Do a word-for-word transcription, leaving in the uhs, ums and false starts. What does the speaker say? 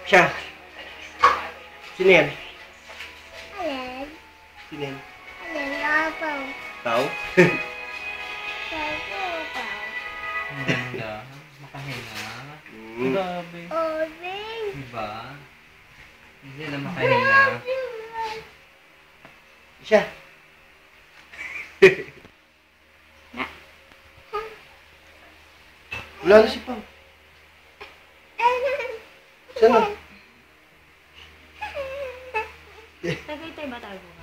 Siya. Sino yan? Alin? Sino yan? Alin? Lapaw. Tao? Lapaw. Ang ganda. Makahinga. Hmm. Grabe. Obing. Diba? Hindi na makahinga. Siya. Wala na si Pao. Saan na? Tagay tayo ba tago?